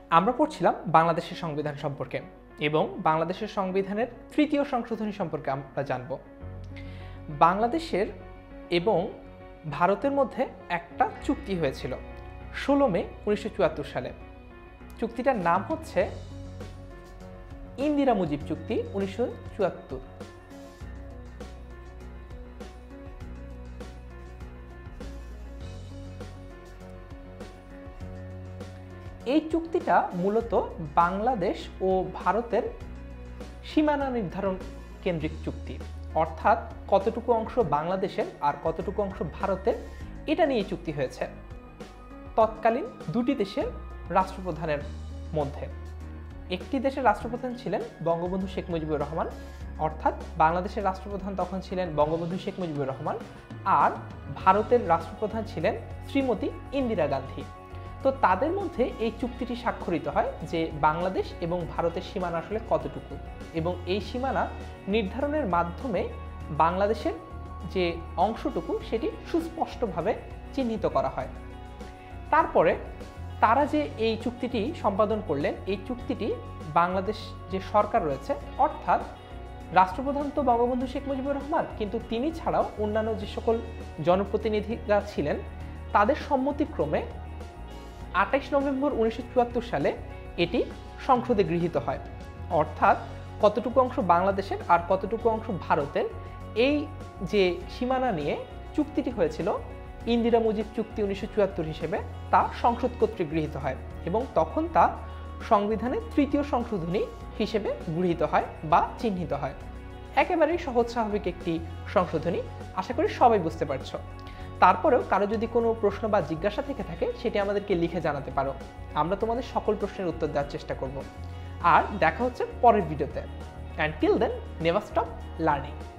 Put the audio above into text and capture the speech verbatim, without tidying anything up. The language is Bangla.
আমরা পড়ছিলাম বাংলাদেশের সংবিধান সম্পর্কে এবং বাংলাদেশের সংবিধানের তৃতীয় সংশোধনী সম্পর্কে আমরা জানব। বাংলাদেশের এবং ভারতের মধ্যে একটা চুক্তি হয়েছিল ষোলো মে উনিশশো চুয়াত্তর সালে। চুক্তিটার নাম হচ্ছে ইন্দিরা মুজিব চুক্তি উনিশশো চুয়াত্তর। এই চুক্তিটা মূলত বাংলাদেশ ও ভারতের সীমানা নির্ধারণ কেন্দ্রিক চুক্তি, অর্থাৎ কতটুকু অংশ বাংলাদেশের আর কতটুকু অংশ ভারতের এটা নিয়ে চুক্তি হয়েছে তৎকালীন দুটি দেশের রাষ্ট্রপ্রধানের মধ্যে। একটি দেশের রাষ্ট্রপ্রধান ছিলেন বঙ্গবন্ধু শেখ মুজিবুর রহমান, অর্থাৎ বাংলাদেশের রাষ্ট্রপ্রধান তখন ছিলেন বঙ্গবন্ধু শেখ মুজিবুর রহমান, আর ভারতের রাষ্ট্রপ্রধান ছিলেন শ্রীমতী ইন্দিরা গান্ধী। তো তাদের মধ্যে এই চুক্তিটি স্বাক্ষরিত হয় যে বাংলাদেশ এবং ভারতের সীমানা আসলে কতটুকু, এবং এই সীমানা নির্ধারণের মাধ্যমে বাংলাদেশের যে অংশটুকু সেটি সুস্পষ্টভাবে চিহ্নিত করা হয়। তারপরে তারা যে এই চুক্তিটি সম্পাদন করলেন, এই চুক্তিটি বাংলাদেশ যে সরকার রয়েছে, অর্থাৎ রাষ্ট্রপ্রধান তো বঙ্গবন্ধু শেখ মুজিবুর রহমান, কিন্তু তিনি ছাড়াও অন্যান্য যে সকল জনপ্রতিনিধিরা ছিলেন তাদের সম্মতিক্রমে আঠাইশ নভেম্বর উনিশশো চুয়াত্তর সালে এটি সংসদে গৃহীত হয়। অর্থাৎ কতটুকু অংশ বাংলাদেশের আর কতটুকু অংশ ভারতের এই যে সীমানা নিয়ে চুক্তিটি হয়েছিল ইন্দিরা মুজিব চুক্তি উনিশশো চুয়াত্তর হিসেবে, তা সংসদ কর্তৃক গৃহীত হয় এবং তখন তা সংবিধানের তৃতীয় সংশোধনী হিসেবে গৃহীত হয় বা চিহ্নিত হয়। একেবারেই সহজ স্বাভাবিক একটি সংশোধনী, আশা করি সবাই বুঝতে পারছো। তারপরেও কারো যদি কোনো প্রশ্ন বা জিজ্ঞাসা থেকে থাকে সেটি আমাদেরকে লিখে জানাতে পারো, আমরা তোমাদের সকল প্রশ্নের উত্তর দেওয়ার চেষ্টা করব। আর দেখা হচ্ছে পরের ভিডিওতে। And till then, never stop learning.